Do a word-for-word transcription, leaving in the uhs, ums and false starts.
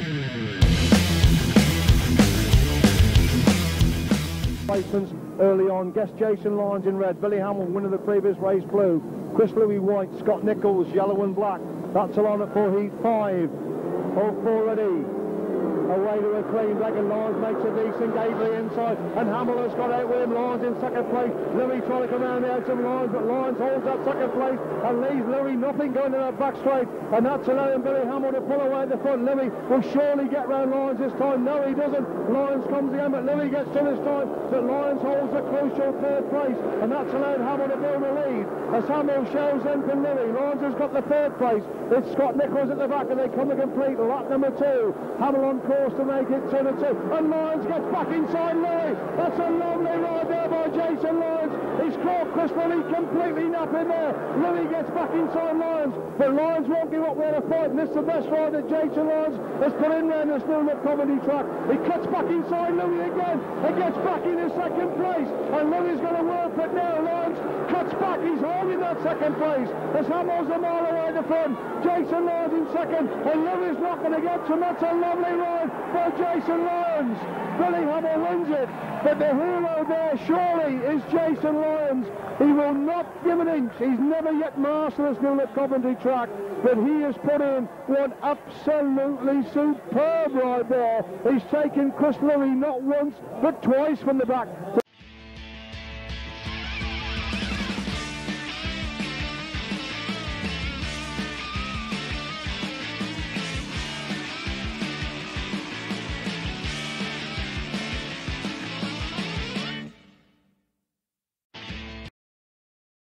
Placements early on. Guest Jason Lyons in red. Billy Hamill, winner of the previous race, blue. Chris Louis white. Scott Nicholls, yellow and black. That's along at four heat five. All four ready. Away to a clean black, and Lyons makes a decent gate the inside, and Hamill has got out with him. Lyons in second place. Louis trying to come around the outside of Lyons, but Lyons holds that second place and leaves Louis nothing going to that back straight, and that's allowing Billy Hamill to pull away at the front. Louis will surely get round Lyons this time. No, he doesn't. Lyons comes again, but Louis gets to this time, but Lyons holds a crucial third place, and that's allowed Hamill to build a lead. As Hamill shows them to Louis, Lyons has got the third place. It's Scott Nicholls at the back, and they come to complete lap number two. Hamill on course to make it two to two, and Lyons gets back inside Louis. That's a lovely ride there by Jason Lyons. He's caught Chris Louis completely napping there. Louis gets back inside Lyons, but Lyons won't give up there to fight, and this is the best ride that Jason Lyons has put in there in this new Coventry track. He cuts back inside Louis again and gets back in his second place, and Louis is going to work it now. Lyons cuts back, he's holding that second place as Hamill's a mile away at the front. Jason Lyons in second, and Louis not going to get to him. That's a lovely ride by Jason Lyons. Billy Hamill wins it, but the hero there surely is Jason Lyons. He will not give an inch. He's never yet mastered this new Coventry track, but he has put in one absolutely superb ride there. He's taken Chris Louis not once but twice from the back.